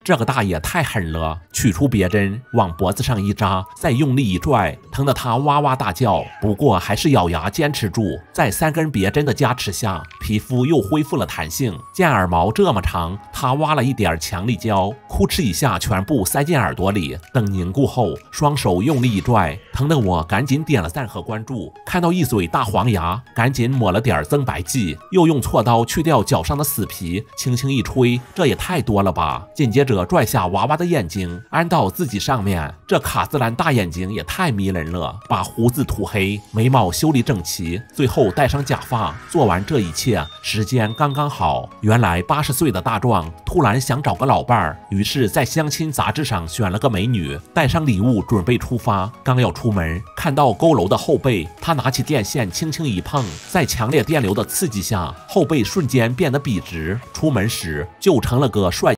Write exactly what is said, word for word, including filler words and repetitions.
这个大爷太狠了，取出别针往脖子上一扎，再用力一拽，疼得他哇哇大叫。不过还是咬牙坚持住，在三根别针的加持下，皮肤又恢复了弹性。见耳毛这么长，他挖了一点强力胶，哭哧一下全部塞进耳朵里。等凝固后，双手用力一拽，疼得我赶紧点了赞和关注。看到一嘴大黄牙，赶紧抹了点增白剂，又用锉刀去掉脚上的死皮，轻轻一吹，这也太多了吧。紧接着拽下娃娃的眼睛安到自己上面，这卡姿兰大眼睛也太迷人了。把胡子涂黑，眉毛修理整齐，最后戴上假发。做完这一切，时间刚刚好。原来八十岁的大壮突然想找个老伴儿，于是在相亲杂志上选了个美女，带上礼物准备出发。刚要出门，看到佝偻的后背，他拿起电线轻轻一碰，在强烈电流的刺激下，后背瞬间变得笔直。出门时就成了个帅